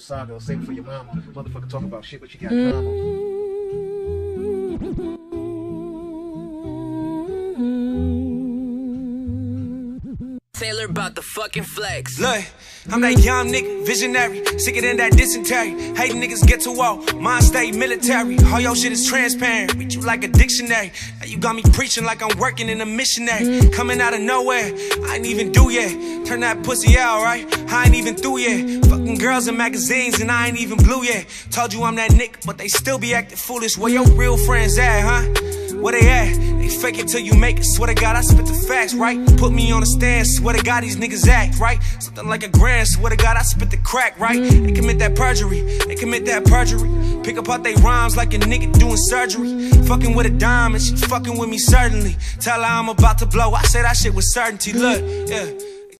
saga or save it for your mama. Motherfucker talk about shit, but you got drama. Taylor about the fucking flex. Look, I'm that young nigga, visionary, sicker than that dysentery. Hating niggas get to war, mine stay military. All your shit is transparent, read you like a dictionary. Now you got me preaching like I'm working in a missionary. Coming out of nowhere, I ain't even do yet. Turn that pussy out, right? I ain't even through yet. Fucking girls in magazines and I ain't even blue yet. Told you I'm that nigga, but they still be acting foolish. Where your real friends at, huh? Where they at? They fake it till you make it. Swear to God, I spit the facts, right? Put me on the stand, swear to God, these niggas act, right? Something like a grand, swear to God, I spit the crack, right? They commit that perjury, they commit that perjury. Pick up out they rhymes like a nigga doing surgery. Fucking with a dime and she fucking with me certainly. Tell her I'm about to blow, I say that shit with certainty, look, yeah.